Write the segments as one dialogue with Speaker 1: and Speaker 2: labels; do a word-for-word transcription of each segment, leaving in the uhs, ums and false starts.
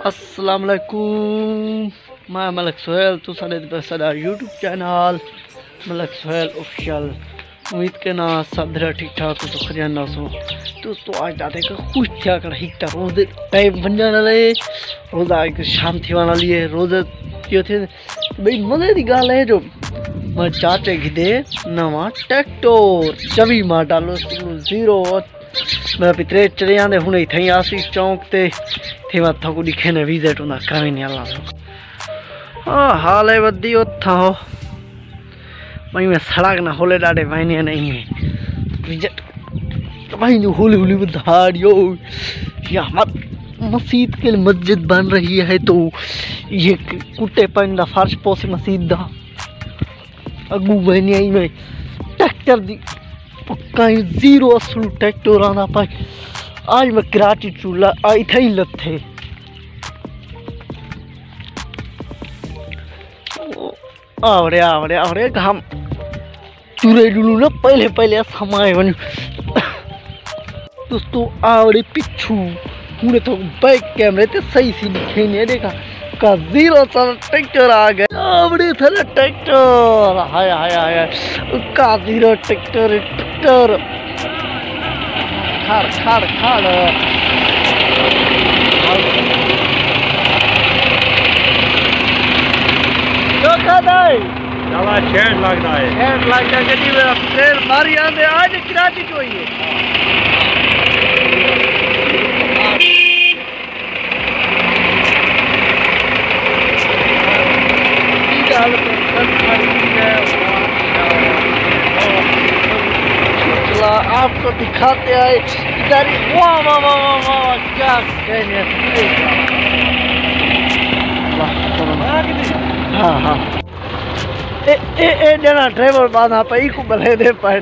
Speaker 1: अस्सलाम वालेकुम, मैं मलक सोहेल तो साढ़े YouTube channel Malak Sohail official. उम्मीद के ना सब धरा ठीक ठाक हो तो खरिया ना सो दोस्तों। आज दादे का कुछ क्या कर ही था रोज टाइम बन जाना ले रोज आज शाम थी वाला लिए रोज यो थे भाई मजे की गाल है जो मैं चाचे की दे नवा ट्रैक्टर चवी मार डालो जीरो मैं पितरे चले आंदे हुने थई आसी चौक ते थे वा थको दिखे ने विजिट होना कहीं नहीं अल्लाह सो आ हाल है वदी ओथा हो भाई मैं सड़क ना होले डाडे वाइने नहीं है विजिट भाई नु होली होली बधाड़ियो या मत मस्जिद के लिए मस्जिद बन रही है तो ये कुत्ते पंदा फर्श पोसी मस्जिद दा अगू बनी आई में ट्रैक्टर दी पक्का जीरो असलू ट्रैक्टर आना पाए आज मैं कराची चूल्हा आई थे ही लथे आवड़े आवड़े आवड़े हम चूरे डुलू ना पहले पहले समाए बन दोस्तों आवड़े पिछू मुझे तो बैक कैमरे ते सही सी दिखे नहीं देखा का जीरो सा ट्रैक्टर आ गया आवड़े था ट्रैक्टर हाय हाय हाय का जीरो ट्रैक्टर ट्रैक्टर खाड़ खाड़ खाड़ जो कहता है
Speaker 2: चला छेड़ लगता है
Speaker 1: छेड़ लगता है गड्डी में ट्रेन मारी आंदे आज कराची को ही आपको दिखाते आए इधर वाह वाह वाह वाह वाह क्या कहने हाँ हाँ ए ए ए जना ड्राइवर बांधा पाई को भले दे पाए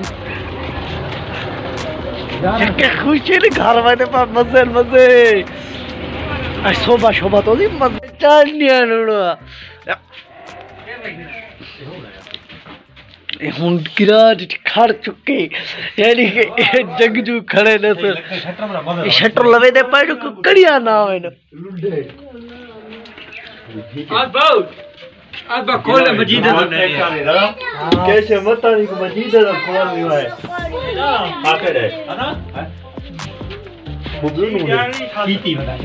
Speaker 1: के खुशी नहीं घर वाले पर मजे मजे आज शोभा शोभा तो नहीं मजे चाल नहीं है नूड़ा हुन गिराज खड़ चुके यानी कि जगजू खड़े ने सर शटर लवे दे पाए को कड़िया ना होए न
Speaker 2: आज बहुत आज बा खोले मजीद ने
Speaker 1: कैसे मता नहीं को मजीद दा खोल नहीं है
Speaker 2: आके है ना कीती बता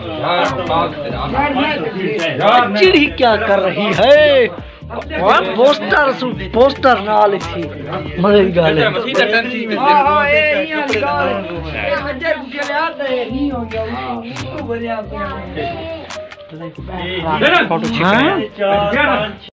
Speaker 2: यार
Speaker 1: चिड़ी क्या कर रही है और पोस्टर पोस्टर नाल थी मरे गाल है हां हां ए यहां गाल ए मजे गुटे ले आते नहीं हो गया उसको बढ़िया फोटो खींचा